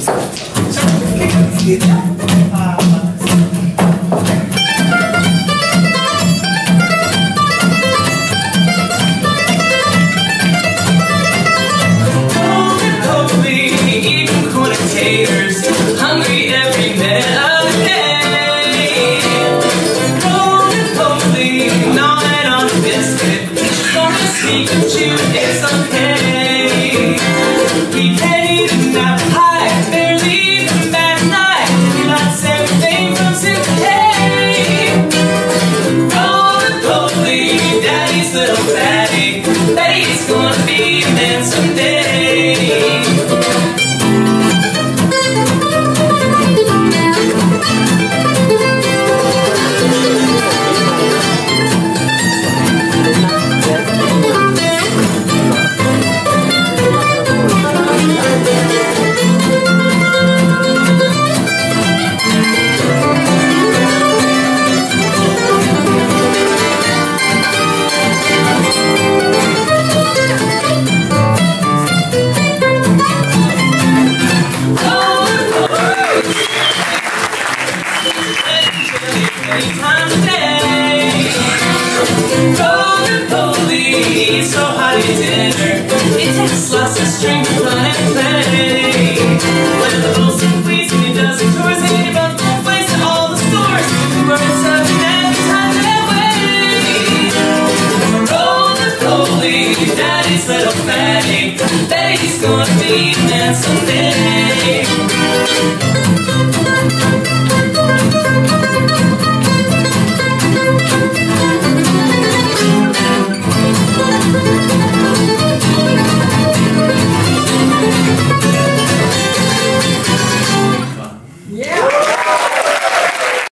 Hungry every minute of the day. Roly-poly, gnawing on a biscuit. Gonna sneak and chew, it's okay. We can't eat enough pie, barely even bad night. Lots everything from today. Roly-poly, daddy's little fatty. Daddy's gonna be a man someday. Time of day. Roly-poly, so hot at dinner. It takes lots of strength to run and play. When the whole scene please and he does the chores and he runs both ways to all the stores. Running seven every time that way. Roly-poly, daddy's little fatty. Daddy's gonna be a man someday. Yeah.